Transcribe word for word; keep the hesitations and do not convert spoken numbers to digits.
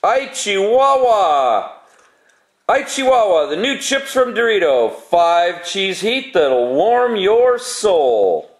iChihuahua. iChihuahua, the new chips from Dorito. Five cheese heat that'll warm your soul.